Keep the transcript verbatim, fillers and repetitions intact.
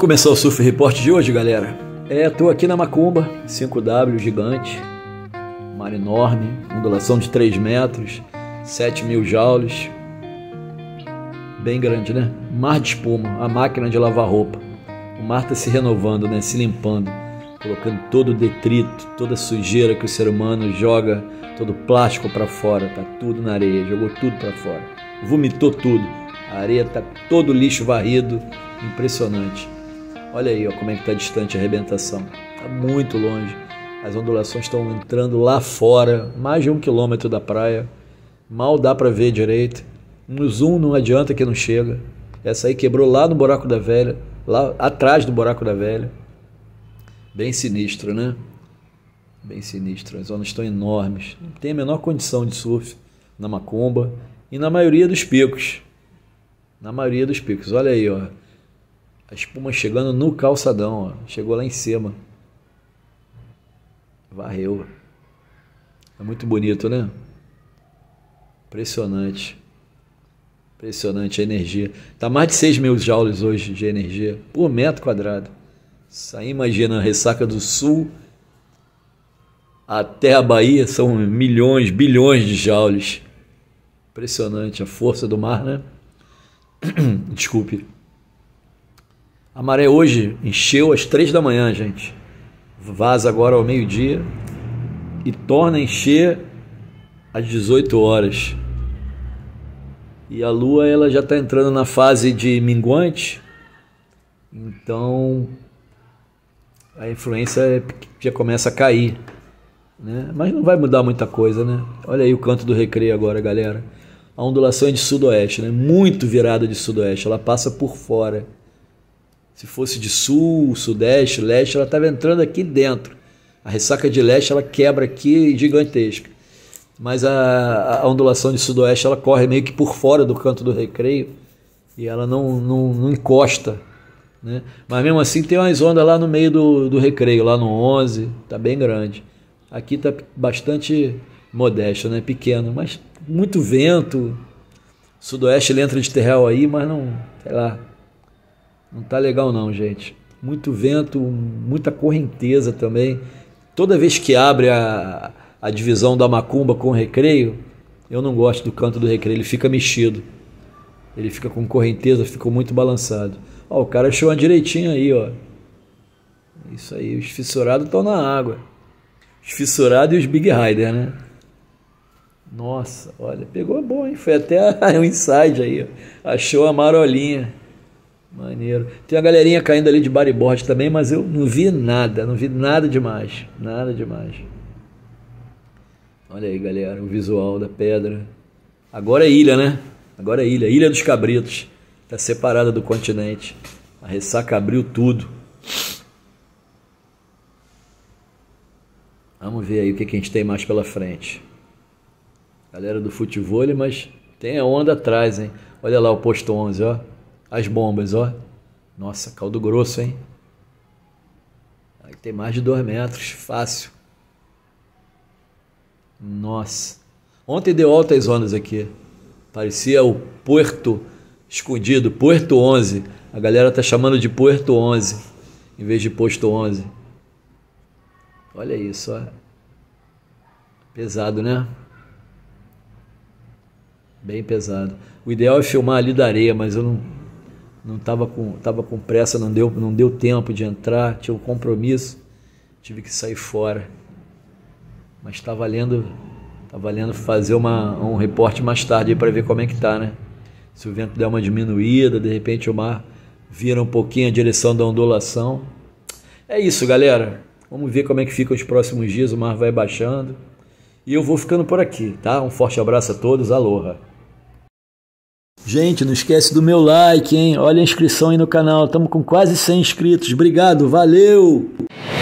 começar o Surf Report de hoje, galera. É, tô aqui na Macumba, cinco W gigante, mar enorme, ondulação de três metros, sete mil joules, bem grande, né? Mar de espuma, a máquina de lavar roupa. O mar tá se renovando, né? Se limpando, colocando todo o detrito, toda a sujeira que o ser humano joga, todo o plástico para fora, tá tudo na areia, jogou tudo para fora, vomitou tudo. A areia tá todo o lixo varrido, impressionante. Olha aí, ó, como é que tá distante a arrebentação. Tá muito longe. As ondulações estão entrando lá fora, mais de um quilômetro da praia. Mal dá para ver direito. No zoom não adianta que não chega. Essa aí quebrou lá no Buraco da Velha, lá atrás do Buraco da Velha. Bem sinistro, né? Bem sinistro. As ondas estão enormes. Não tem a menor condição de surf na Macumba e na maioria dos picos. Na maioria dos picos. Olha aí, ó. A espuma chegando no calçadão, ó. Chegou lá em cima. Varreu. É muito bonito, né? Impressionante. Impressionante a energia. Tá mais de seis mil joules hoje de energia por metro quadrado. Isso aí, imagina, a ressaca do sul até a Bahia são milhões, bilhões de joules. Impressionante a força do mar, né? Desculpe. A maré hoje encheu às três da manhã, gente. Vaza agora ao meio-dia e torna a encher às dezoito horas. E a lua ela já está entrando na fase de minguante, então a influência já começa a cair, né? Mas não vai mudar muita coisa, né? Olha aí o canto do Recreio agora, galera. A ondulação é de sudoeste, né? Muito virada de sudoeste, ela passa por fora. Se fosse de sul, sudeste, leste, ela estava entrando aqui dentro. A ressaca de leste ela quebra aqui gigantesca. Mas a, a ondulação de sudoeste ela corre meio que por fora do canto do Recreio e ela não, não, não encosta, né? Mas mesmo assim tem umas ondas lá no meio do, do Recreio, lá no onze, tá bem grande. Aqui tá bastante modesto, né? Pequeno, mas muito vento. Sudoeste ele entra de terral aí, mas não, sei lá, não tá legal não, gente. Muito vento, muita correnteza também. Toda vez que abre a, a divisão da Macumba com o Recreio, eu não gosto do canto do Recreio, ele fica mexido. Ele fica com correnteza, fica muito balançado. Ó, o cara achou uma direitinho aí, ó. Isso aí, os fissurados estão na água. Os fissurados e os Big Rider, né? Nossa, olha, pegou bom, hein? Foi até um inside aí, ó. Achou a marolinha. Maneiro. Tem uma galerinha caindo ali de bodyboard também, mas eu não vi nada, não vi nada demais, nada demais. Olha aí, galera, o visual da pedra. Agora é ilha, né? Agora é ilha, Ilha dos Cabritos. Está separada do continente. A ressaca abriu tudo. Vamos ver aí o que, que a gente tem mais pela frente. Galera do futevôlei, mas tem a onda atrás, hein? Olha lá o posto onze, ó. As bombas, ó. Nossa, caldo grosso, hein? Aí tem mais de dois metros, fácil. Nossa. Ontem deu altas ondas aqui. Parecia o Puerto escondido, Puerto onze. A galera tá chamando de Puerto onze, em vez de Posto onze. Olha isso, ó. Pesado, né? Bem pesado. O ideal é filmar ali da areia, mas eu não... Não estava com, tava com pressa, não deu, não deu tempo de entrar, tinha um compromisso, tive que sair fora. Mas está valendo, tá valendo fazer uma, um reporte mais tarde para ver como é que tá, né? Se o vento der uma diminuída, de repente o mar vira um pouquinho a direção da ondulação. É isso, galera. Vamos ver como é que fica os próximos dias, o mar vai baixando. E eu vou ficando por aqui, tá? Um forte abraço a todos, aloha! Gente, não esquece do meu like, hein? Olha a inscrição aí no canal. Estamos com quase cem inscritos. Obrigado, valeu!